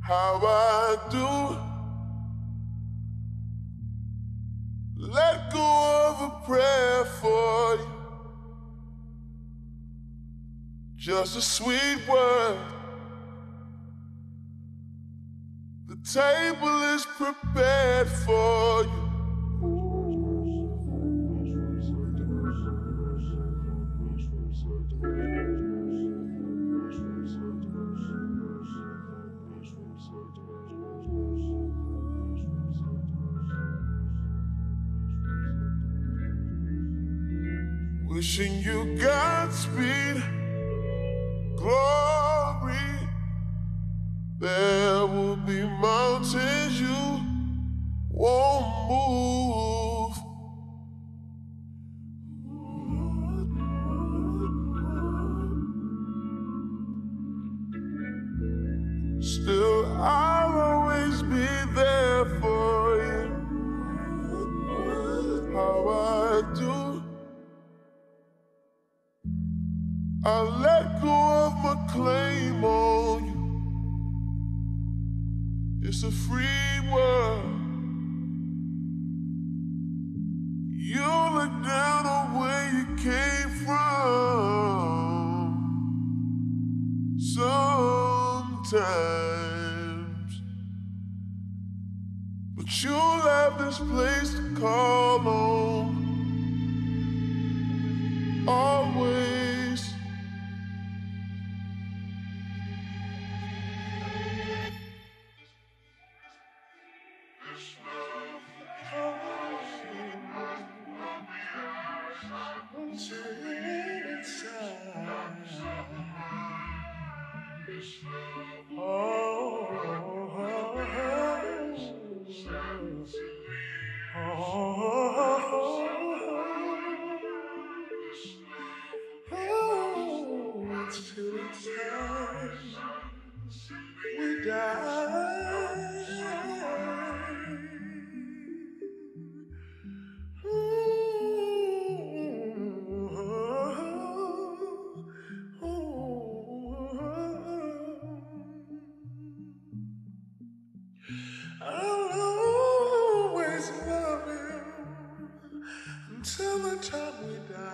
how I do. Let go of a prayer for you, just a sweet word. The table is prepared for you. Wishing you Godspeed, glory. There will be mountains you won't move. Still, I'll always be there for you, how I do. I'll let go of my claim on you. It's a free world. You look down on where you came from sometimes, but you'll have this place to call home always. Till the time we die. I'll always love you until the time we die.